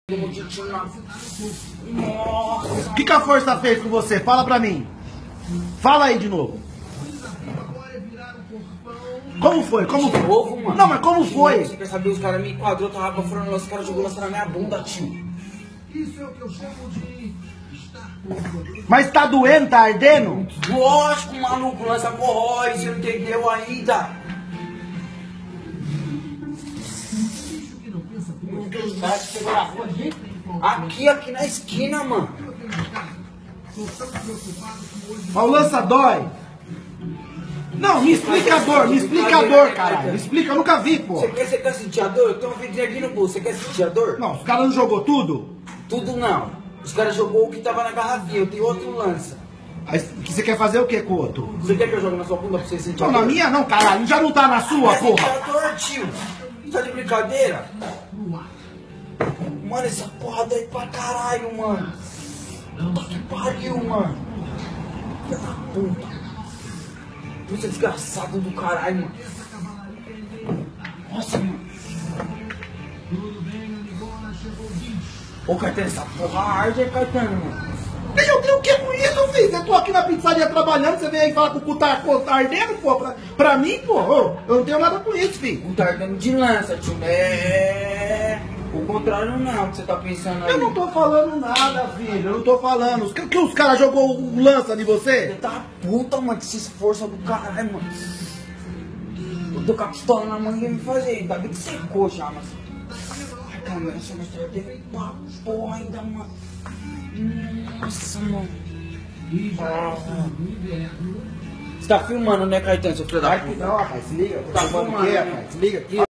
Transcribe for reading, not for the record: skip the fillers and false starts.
O que a força fez com você? Fala pra mim. Fala aí de novo. Como foi? Como foi? Novo, mano. Não, mas como foi? Você quer saber? Os caras me enquadrou, tava pra fora, os caras jogou lança na minha bunda, tio. Isso é o que eu chamo de estar por. Mas tá doendo? Tá ardendo? Lógico, maluco, lança corrói, você não entendeu ainda. Meu Deus, o cara chegou na rua aqui na esquina, mano. Mas o lança dói. Não, me explica a dor, caralho. Me explica, eu nunca vi, pô. Você quer sentir a dor? Eu tenho um vidrinho aqui no bolso, você quer sentir a dor? Não, os caras não jogou tudo? Tudo não. Os caras jogou o que tava na garrafinha, eu tenho outro lança. Aí, você quer fazer o que com o outro? Você quer que eu jogue na sua bunda pra você sentir a Não, dor? na minha não, caralho. Já não tá na sua, Sentir porra. a dor, tio. Tá de brincadeira? Mano, essa porra dói pra caralho, mano. Puta que pariu, mano. Filha da puta. Puta desgraçado do caralho, mano. Nossa, mano. Ô, Caetano, essa porra arde, Caetano, mano. Eu tenho o que com isso, filho? Eu tô aqui na pizzaria trabalhando, você vem aí falar que o cu tá ardendo, pô, pra mim, pô. Eu não tenho nada com isso, filho. Não tá ardendo de lança, tio. É. O contrário não, que você tá pensando aí. Eu não tô falando nada, filho. Eu não tô falando. Que os caras jogou o lança de você? Você tá puta, mano, que se esforça do caralho, mano. Eu tô com a pistola na mão e ia me fazer. Ainda bem que secou já, mas. Ai, calma, essa mistura teve uma porra ainda, mano. Nossa, mano. Você tá filmando, né, Caetano, seu filho da puta? Não, rapaz, se liga. Tá Filmando o filmando, quê, né? rapaz? Se liga aqui.